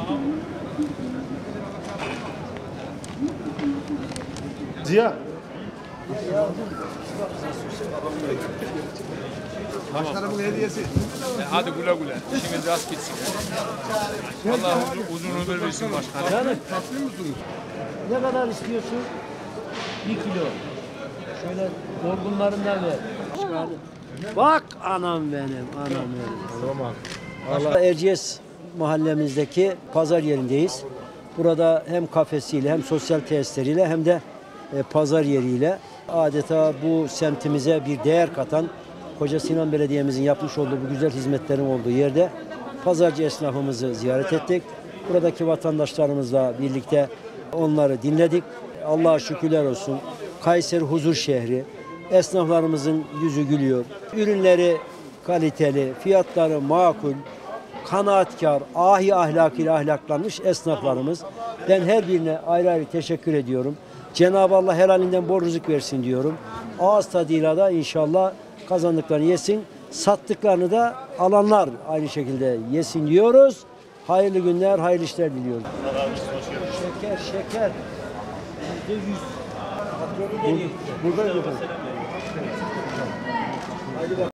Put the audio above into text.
Ziya. Başkanımın hediyesi. Hadi güle güle. İşiniz rast gitsin. Allah uzun ömür versin başkanım. Yani ne kadar istiyorsun? 1 kilo. Şöyle dolgunlarından ver. Bak anam benim, anam benim. Tamam. Erciyes mahallemizdeki pazar yerindeyiz. Burada hem kafesiyle hem sosyal tesisleriyle hem de pazar yeriyle adeta bu semtimize bir değer katan Koca Sinan Belediye'mizin yapmış olduğu bu güzel hizmetlerin olduğu yerde pazarcı esnafımızı ziyaret ettik. Buradaki vatandaşlarımızla birlikte onları dinledik. Allah'a şükürler olsun. Kayseri huzur şehri. Esnaflarımızın yüzü gülüyor. Ürünleri kaliteli, fiyatları makul, kanaatkar, ahi ahlakıyla ahlaklanmış esnaflarımız. Ben her birine ayrı ayrı teşekkür ediyorum. Cenab-ı Allah helalinden bol rızık versin diyorum. Ağız tadıyla da inşallah kazandıklarını yesin. Sattıklarını da alanlar aynı şekilde yesin diyoruz. Hayırlı günler, hayırlı işler diliyorum. Şeker, şeker. %100. Patronu geliyor. Buradayız efendim. Haydi bak.